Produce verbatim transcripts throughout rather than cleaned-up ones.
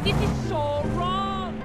This is so wrong!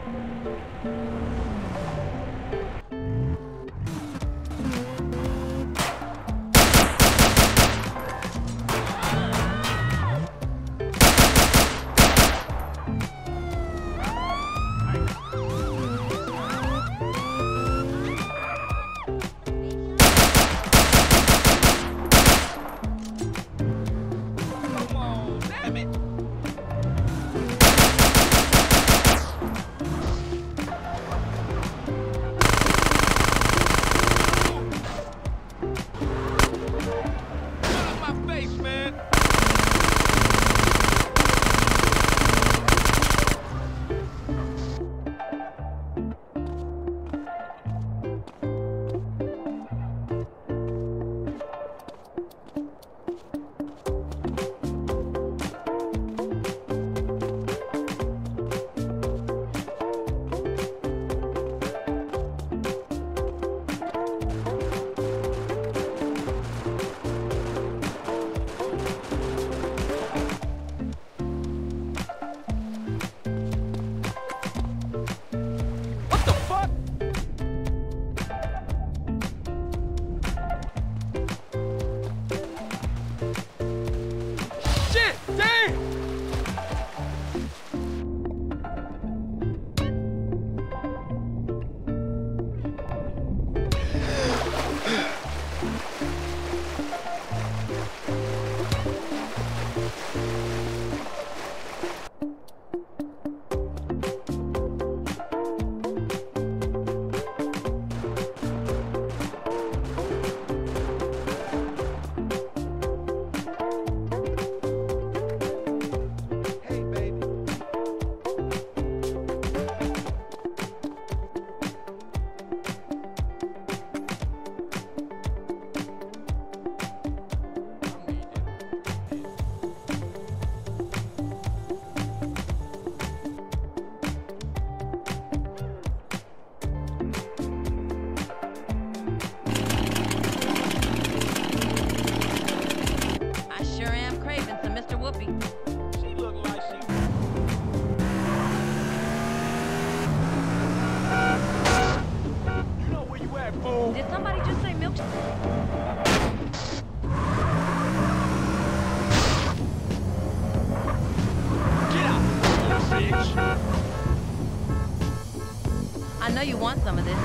I know you want some of this.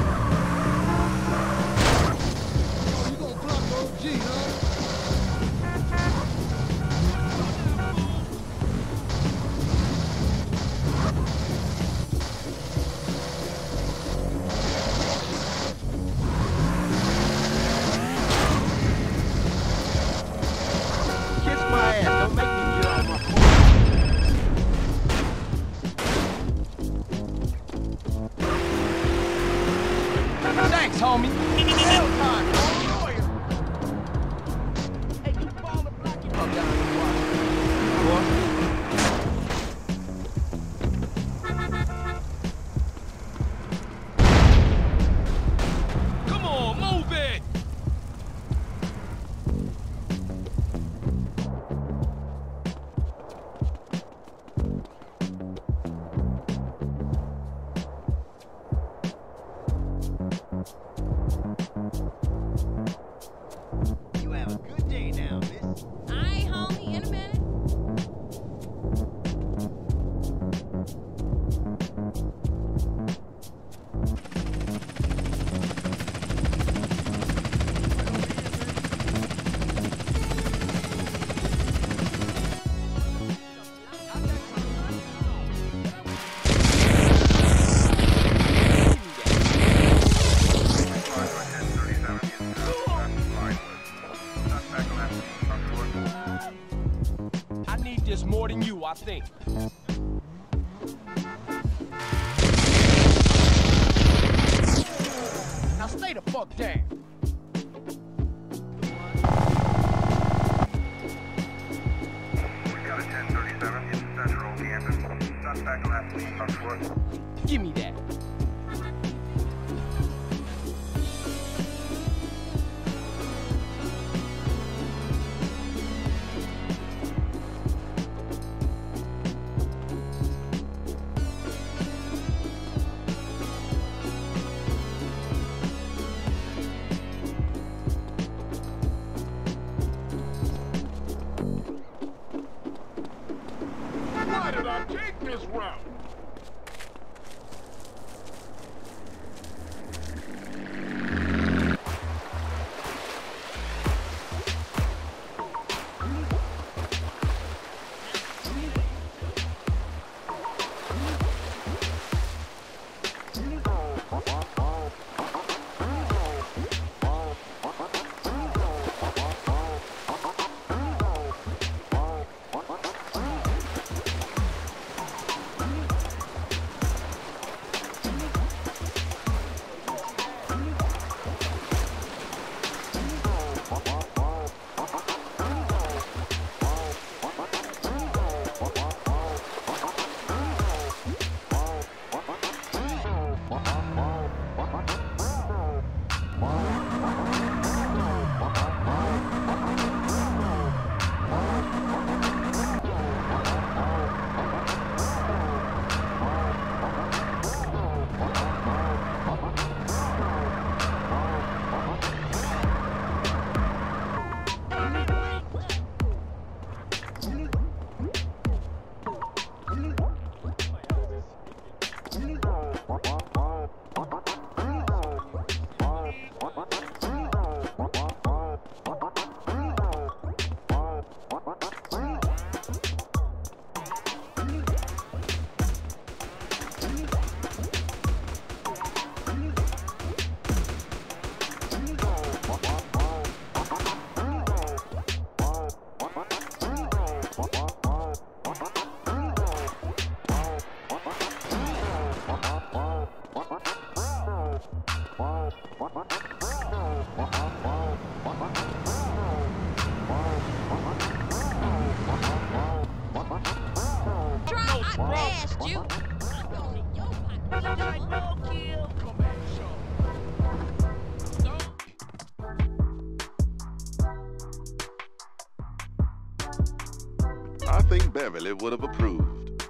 Oh, you gonna clock O G, huh? Kiss my ass, don't make me get on my phone. Thanks, homie. Hell time, lawyer. Hey, you ball of black, you come down and watch. Come on, move it. You have a good day now, miss. Aye, homie, in a minute. I need this more than you, I think. Now stay the fuck down. We got a ten thirty-seven in Central Kansas. Suspect last week on foot. Give me that. ground. I think Beverly would have approved.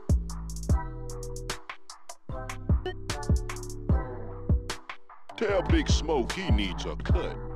Tell Big Smoke he needs a cut.